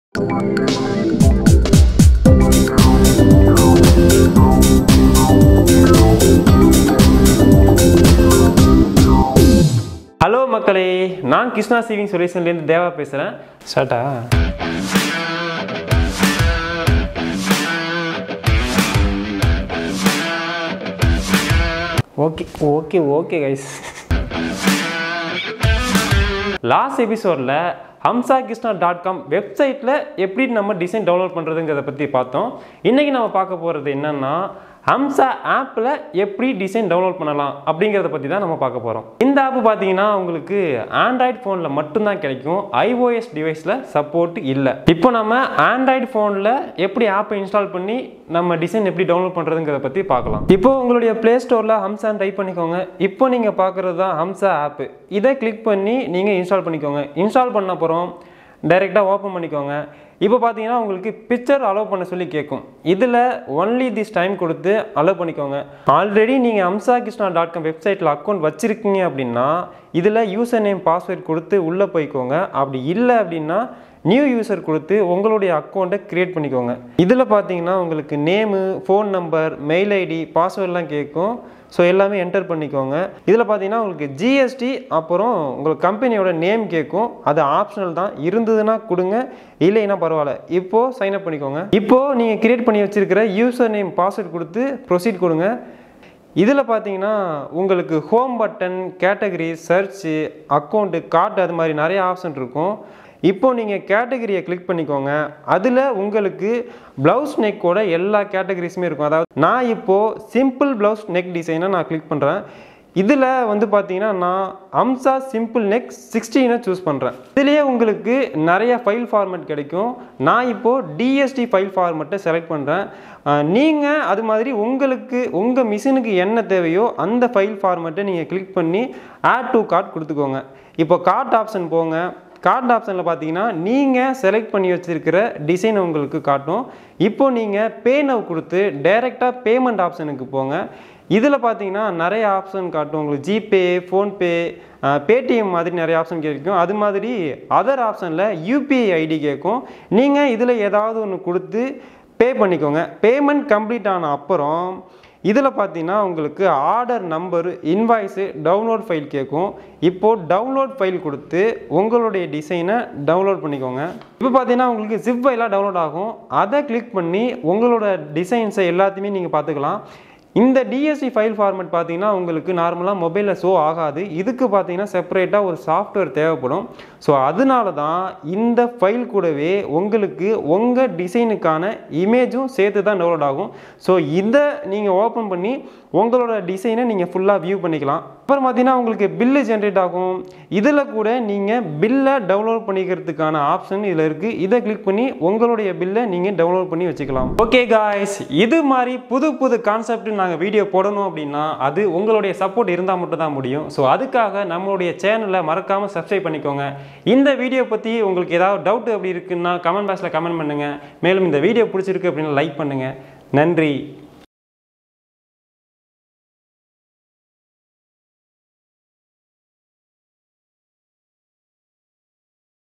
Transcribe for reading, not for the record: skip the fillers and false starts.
Hello மக்களே, நான் Krishna saving சொல்யூஷன்லேருந்து தேவா பேசுகிறேன். ஸ்டார்ட்டா? Okay guys. லாஸ்ட் எபிசோடில் hamsakrishna.com வெப்சைட்டில் எப்படி நம்ம டிசைன் டவுன்லோட் பண்ணுறதுங்கிறத பற்றி பார்த்தோம். இன்றைக்கி நம்ம பார்க்க போகிறது என்னென்னா, ஹம்சா ஆப்பில் எப்படி டிசைன் டவுன்லோட் பண்ணலாம் அப்படிங்கிறத பற்றி தான் நம்ம பார்க்க போகிறோம். இந்த ஆப் பார்த்தீங்கன்னா உங்களுக்கு ஆண்ட்ராய்டு ஃபோனில் மட்டும்தான் கிடைக்கும், iOS டிவைஸில் சப்போர்ட் இல்லை. இப்போ நம்ம ஆண்ட்ராய்டு ஃபோனில் எப்படி ஆப்பை இன்ஸ்டால் பண்ணி நம்ம டிசைன் எப்படி டவுன்லோட் பண்ணுறதுங்கிறத பற்றி பார்க்கலாம். இப்போ உங்களுடைய ப்ளே ஸ்டோரில் ஹம்சான்னு டைப் பண்ணிக்கோங்க. இப்போ நீங்கள் பார்க்குறது தான் ஹம்சா ஆப்பு. இதை கிளிக் பண்ணி நீங்கள் இன்ஸ்டால் பண்ணிக்கோங்க. இன்ஸ்டால் பண்ண அப்புறம் டைரெக்டாக ஓப்பன் பண்ணிக்கோங்க. இப்போ பார்த்தீங்கன்னா உங்களுக்கு பிக்சர் அலோவ் பண்ண சொல்லி கேட்கும். இதில் ஒன்லி திஸ் டைம் கொடுத்து அலோவ் பண்ணிக்கோங்க. ஆல்ரெடி நீங்கள் hamsakrishna.com வெப்சைட்டில் அக்கௌண்ட் வச்சுருக்கீங்க அப்படின்னா இதில் யூசர் நேம் பாஸ்வேர்ட் கொடுத்து உள்ளே போய்க்கோங்க. அப்படி இல்லை அப்படின்னா நியூ யூசர் கொடுத்து உங்களுடைய அக்கௌண்ட்டை க்ரியேட் பண்ணிக்கோங்க. இதில் பார்த்தீங்கன்னா உங்களுக்கு name, phone number, mail ID, பாஸ்வேர்ட்லாம் கேட்கும். ஸோ எல்லாமே என்டர் பண்ணிக்கோங்க. இதில் பார்த்தீங்கன்னா உங்களுக்கு ஜிஎஸ்டி அப்புறம் உங்களுக்கு கம்பெனியோட நேம் கேட்கும். அது ஆப்ஷனல் தான், இருந்ததுன்னா கொடுங்க, இல்லைன்னா பரவாயில்ல. இப்போது சைன்அப் பண்ணிக்கோங்க. இப்போது நீங்கள் கிரியேட் பண்ணி வச்சுருக்கிற யூசர் நேம் பாஸ்வேர்ட் கொடுத்து ப்ரொசீட் கொடுங்க. இதில் பார்த்தீங்கன்னா உங்களுக்கு home button, category, search, account, card, அது மாதிரி நிறைய ஆப்ஷன் இருக்கும். இப்போது நீங்கள் கேட்டகரியை கிளிக் பண்ணிக்கோங்க. அதில் உங்களுக்கு ப்ளவுஸ் நெக்கோட எல்லா கேட்டகரிஸுமே இருக்கும். அதாவது நான் இப்போது சிம்பிள் ப்ளவுஸ் நெக் டிசைனை நான் கிளிக் பண்ணுறேன். இதில் வந்து பார்த்தீங்கன்னா நான் ஹம்சா சிம்பிள் நெக் 16 சூஸ் பண்ணுறேன். இதுலேயே உங்களுக்கு நிறைய ஃபைல் ஃபார்மேட் கிடைக்கும். நான் இப்போது டிஎஸ்டி ஃபைல் ஃபார்மேட்டை செலக்ட் பண்ணுறேன். நீங்கள் அது மாதிரி உங்களுக்கு உங்கள் மிஷினுக்கு என்ன தேவையோ அந்த ஃபைல் ஃபார்மேட்டை நீங்கள் கிளிக் பண்ணி ஆட் டு கார்ட் கொடுத்துக்கோங்க. இப்போ கார்ட் ஆப்ஷன் போங்க. கார்ட் ஆப்ஷனில் பார்த்தீங்கன்னா நீங்கள் செலக்ட் பண்ணி வச்சுருக்கிற டிசைன் உங்களுக்கு காட்டும். இப்போது நீங்கள் பே நவ் கொடுத்து டைரெக்டாக பேமெண்ட் ஆப்ஷனுக்கு போங்க. இதில் பார்த்தீங்கன்னா நிறைய ஆப்ஷன் காட்டும். உங்களுக்கு ஜிபே, ஃபோன்பே, பேடிஎம் மாதிரி நிறைய ஆப்ஷன் கேட்கும். அது மாதிரி அதர் ஆப்ஷனில் யூபிஐ ஐடி கேட்கும். நீங்கள் இதில் ஏதாவது ஒன்று கொடுத்து பே பண்ணிக்கோங்க. பேமெண்ட் கம்ப்ளீட் ஆன அப்புறம் இதில் பார்த்தீங்கன்னா உங்களுக்கு order number, invoice, download file கேட்கும். இப்போது டவுன்லோட் ஃபைல் கொடுத்து உங்களுடைய டிசைனை டவுன்லோட் பண்ணிக்கோங்க. இப்போ பார்த்தீங்கன்னா உங்களுக்கு ஜிப் ஃபைலாக டவுன்லோட் ஆகும். அதை கிளிக் பண்ணி உங்களோட டிசைன்ஸை எல்லாத்தையுமே நீங்கள் பார்த்துக்கலாம். இந்த டிஎஸ்டி ஃபைல் ஃபார்மேட் பார்த்தீங்கன்னா உங்களுக்கு நார்மலாக மொபைலில் ஷோ ஆகாது. இதுக்கு பார்த்தீங்கன்னா செப்பரேட்டாக ஒரு சாஃப்ட்வேர் தேவைப்படும். ஸோ அதனால தான் இந்த ஃபைல் கூடவே உங்களுக்கு உங்கள் டிசைனுக்கான இமேஜும் சேர்த்து தான் டவுன்லோட் ஆகும். ஸோ இதை நீங்கள் ஓப்பன் பண்ணி உங்களோட டிசைனை நீங்கள் ஃபுல்லாக வியூ பண்ணிக்கலாம். அப்புறம் பார்த்தீங்கன்னா உங்களுக்கு பில்லு ஜென்ரேட் ஆகும். இதில் கூட நீங்கள் பில்லை டவுன்லோட் பண்ணிக்கிறதுக்கான ஆப்ஷன் இதில் இருக்குது. இதை கிளிக் பண்ணி உங்களுடைய பில்லை நீங்கள் டவுன்லோட் பண்ணி வச்சுக்கலாம். ஓகே காய்ஸ், இது மாதிரி புது கான்செப்ட் நாங்கள் வீடியோ போடணும் அப்படின்னா அது உங்களுடைய சப்போர்ட் இருந்தால் மட்டும் தான் முடியும். ஸோ அதுக்காக நம்மளுடைய சேனலை மறக்காமல் சப்ஸ்கிரைப் பண்ணிக்கோங்க. இந்த வீடியோ பற்றி உங்களுக்கு ஏதாவது டவுட் அப்படி இருக்குன்னா கமெண்ட் பாக்ஸில் கமெண்ட் பண்ணுங்கள். மேலும் இந்த வீடியோ பிடிச்சிருக்கு அப்படின்னா லைக் பண்ணுங்கள். நன்றி.